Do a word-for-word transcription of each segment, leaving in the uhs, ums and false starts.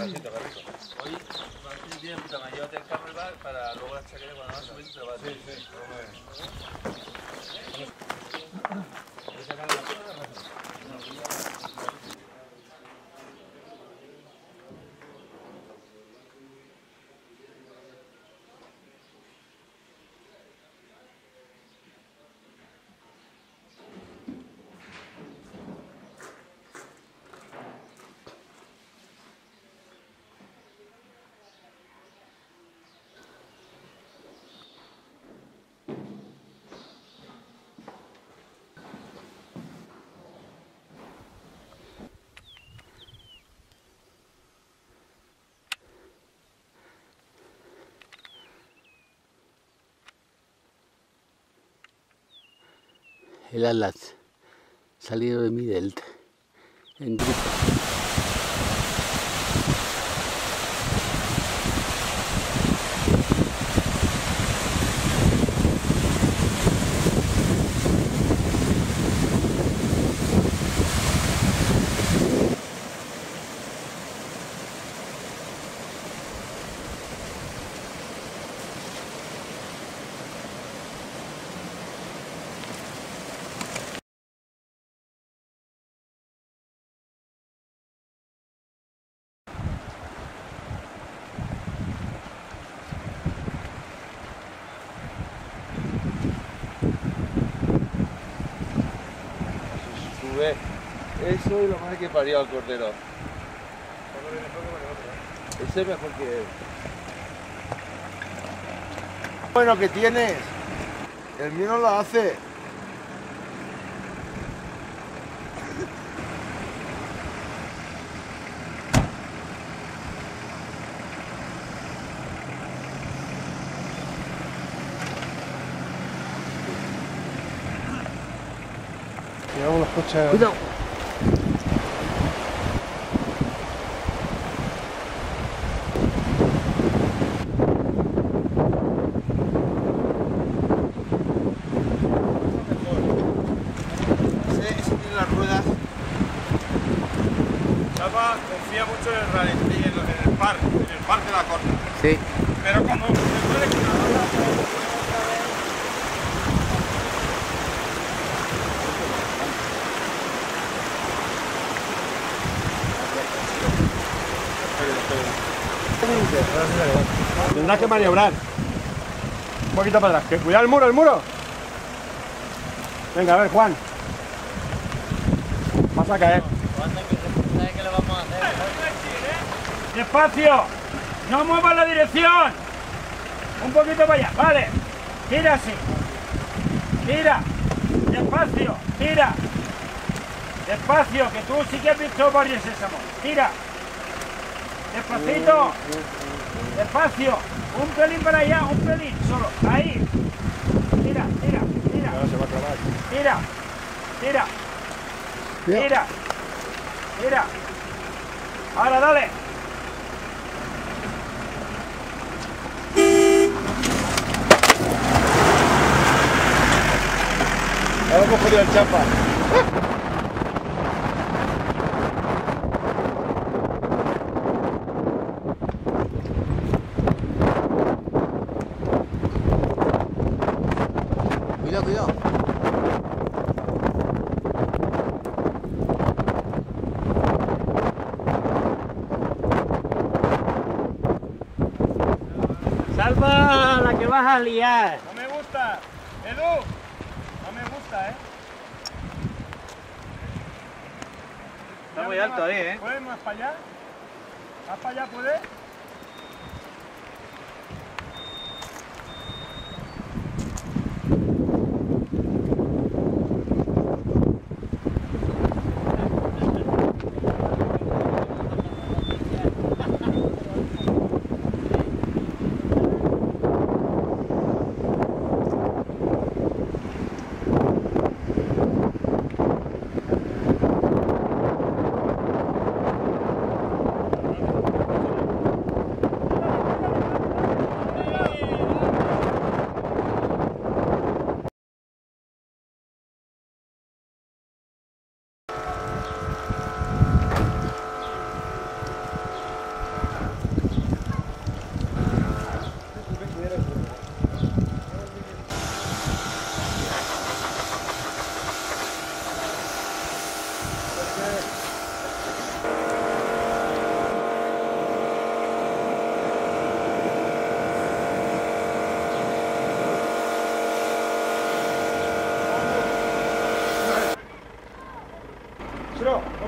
asiento, perrito. Hoy, Martín tiene puta madre, llévate el carro al bar para luego la chaqueta cuando vas subiendo te lo vas a hacer. Sí, sí. El Atlas, salido de mi delta, en grupo. Eso es lo más que parió al cordero. Ese es mejor que él. Bueno que tienes. El mío no lo hace. Llevamos los coches. Cuidado. Salva confía mucho en el rally, en el, en el par, en el par de la corta. Sí. Pero cuando se puede que una bala, tendrás que maniobrar. Un poquito para atrás. Cuidado el muro, el muro. Venga, a ver, Juan. Vas a caer. ¿Qué le vamos a hacer? ¡Despacio! ¡No muevas la dirección! Un poquito para allá, vale. Tira así. Tira. Despacio, tira. Despacio, que tú sí que has visto varios sésamos. Tira. Despacito. Despacio. Un pelín para allá, un pelín. Solo. Ahí. Tira, tira, tira. Ahora se va a clavar. Tira. Tira. Tira. Tira. Ahora dale. Ahora hemos jodido el chapa. Cuidado, cuidado. Salva la que vas a liar. No me gusta. Edu. No me gusta, ¿eh? Está muy alto ahí, ¿eh? ¿Puedes más para allá? ¿Más para allá puedes?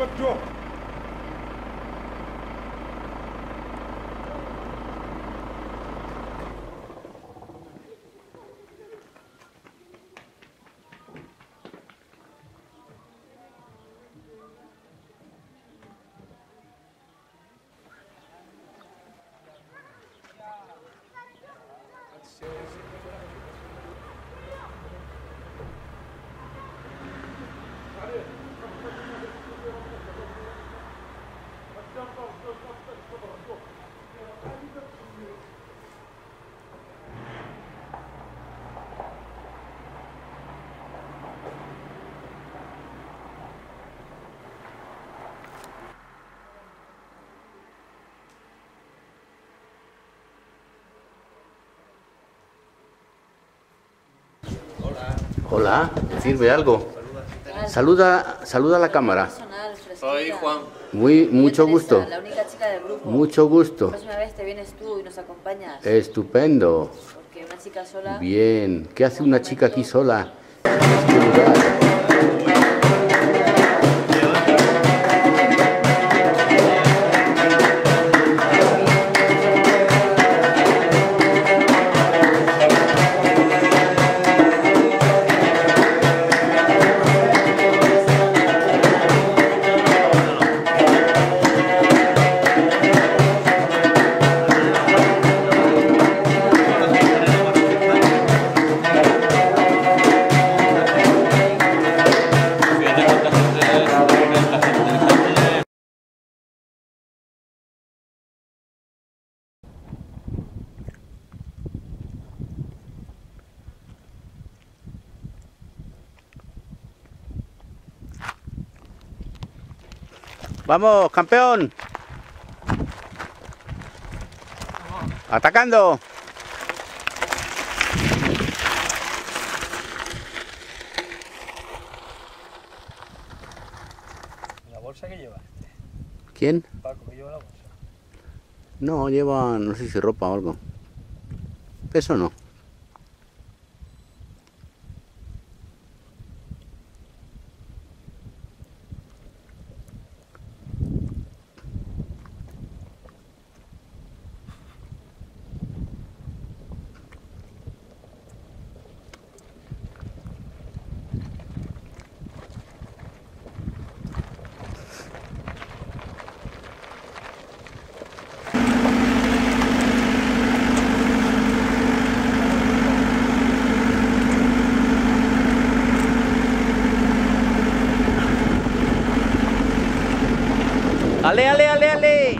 Hola, ¿sirve algo? Saluda, saluda a la cámara. Soy Juan. Muy, mucho gusto. La única chica del grupo. Mucho gusto. La próxima vez te vienes tú y nos acompañas. Estupendo. Porque una chica sola... Bien. ¿Qué hace una chica aquí sola? Vamos, campeón. Atacando. ¿La bolsa que lleva? ¿Quién? Paco, que lleva la bolsa. No, lleva, no sé si ropa o algo. Eso no. Ale, ale, ale, ale.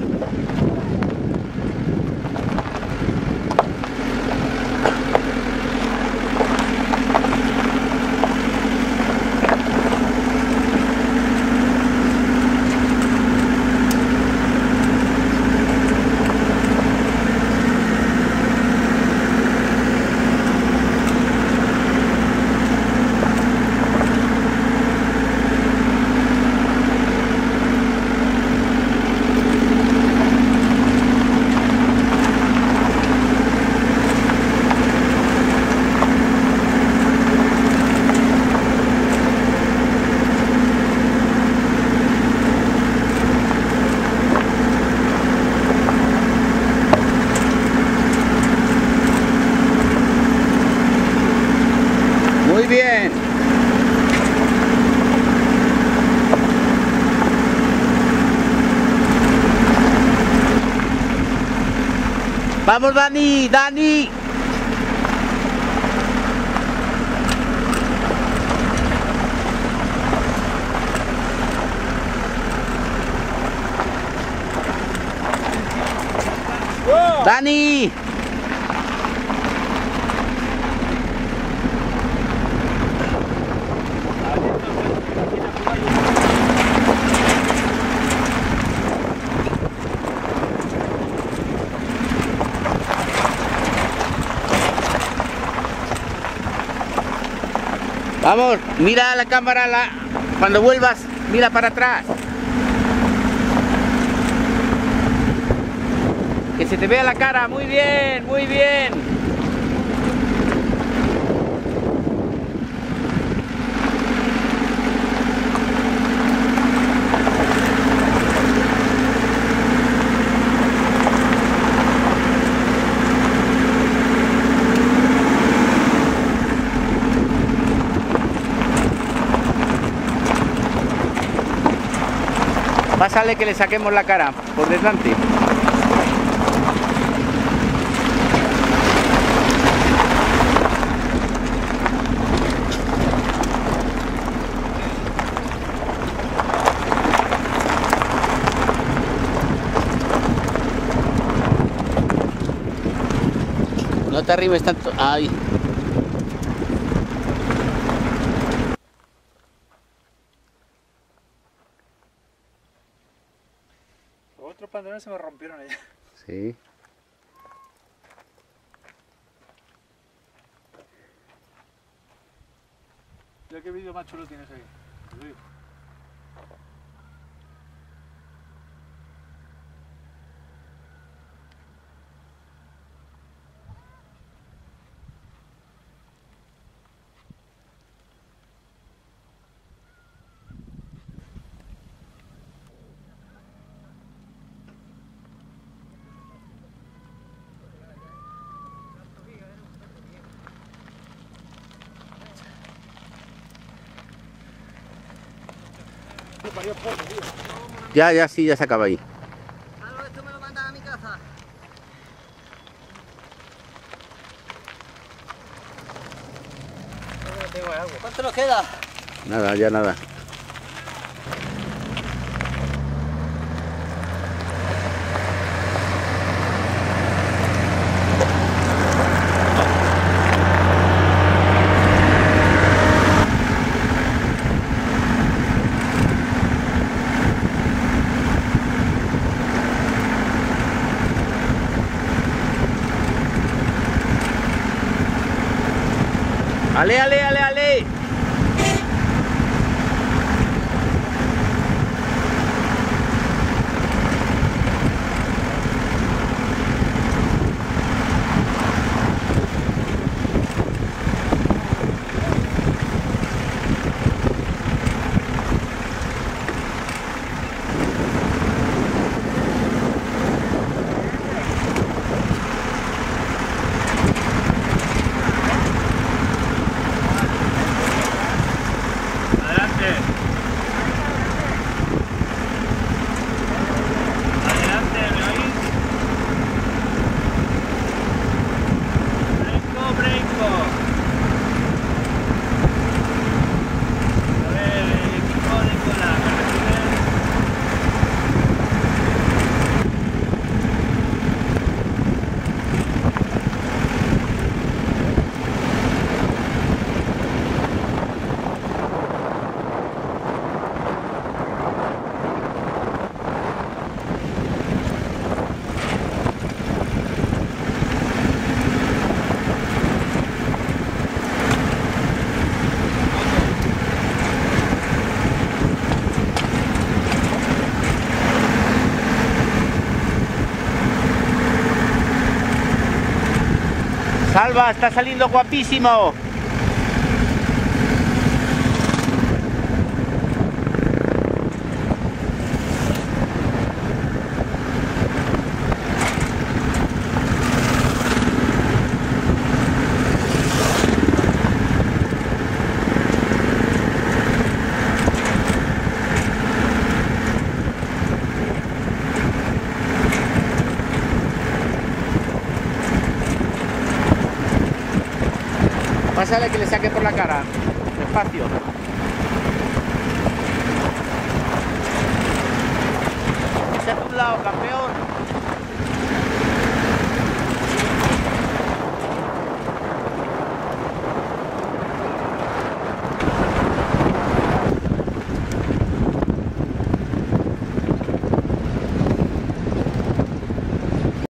Muy bien. Vamos, Dani, Dani. Dani. Vamos, mira la cámara, la... cuando vuelvas, mira para atrás. Que se te vea la cara, muy bien, muy bien. Pásale que le saquemos la cara por delante. No te arrimes tanto. Ahí. Los otros pantalones se me rompieron allá. Sí. Mira qué vídeo más chulo tienes ahí. Sí. Ya, ya, sí, ya se acaba ahí. Algo, esto me lo mandas a mi casa. ¿Cuánto nos queda? Nada, ya nada. Ale, ale, ale, ale. Salva, está saliendo guapísimo. Pásale que le saque por la cara. Despacio. Ese a tu lado, campeón.